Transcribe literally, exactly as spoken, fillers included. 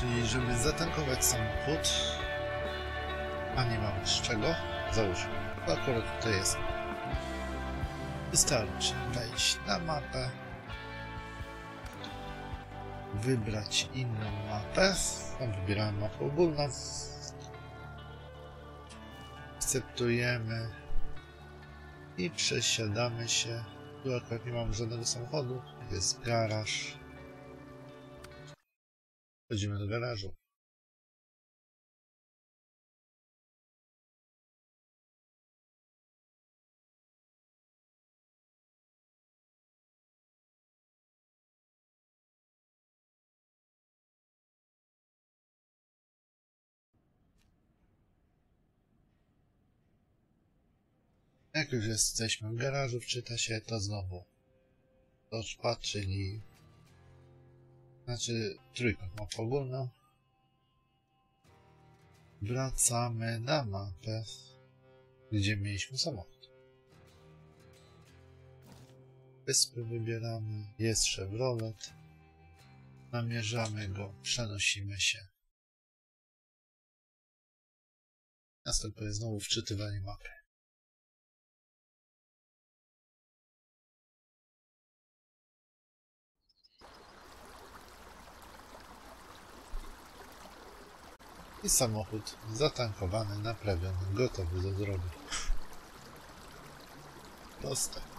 Czyli żeby zatankować samochód, a nie mamy z czego, załóżmy, bo akurat tutaj jest. Wystarczy wejść na mapę, wybrać inną mapę, tam wybieramy mapę ogólną, akceptujemy i przesiadamy się. Tu akurat nie mamy żadnego samochodu, jest garaż. Wchodzimy do garażu. Jak już jesteśmy w garażu, wczyta się to znowu touchpad, czyli znaczy trójkąt mapa ogólna. Wracamy na mapę, gdzie mieliśmy samochód. Wyspy wybieramy, jest Chevrolet. Namierzamy go, przenosimy się. Następuje znowu wczytywanie mapy. I samochód zatankowany, naprawiony, gotowy do drogi. Proste.